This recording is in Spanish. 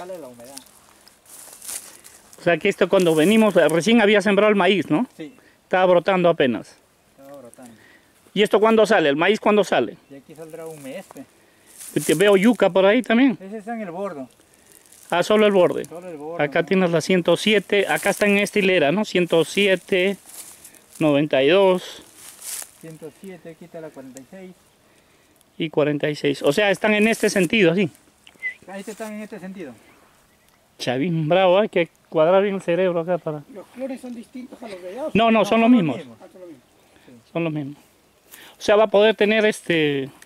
sacarle la humedad. O sea que esto cuando venimos, recién había sembrado el maíz, ¿no? Sí, Estaba brotando apenas. estaba brotando. ¿Y esto cuándo sale? ¿El maíz cuándo sale? Y aquí saldrá un mes. Porque veo yuca por ahí también. Ese está en el bordo. Ah, solo el borde. Solo el bordo. Acá tienes la 107, acá está en esta hilera, ¿no? 107, 92 107, aquí está la 46. y 46. O sea, están en este sentido, así. Ahí están en este sentido. Chavín, bravo, hay que cuadrar bien el cerebro acá para... ¿Los flores son distintos a los de allá? No, son los mismos. Ah, son los mismos. Son los mismos. O sea, va a poder tener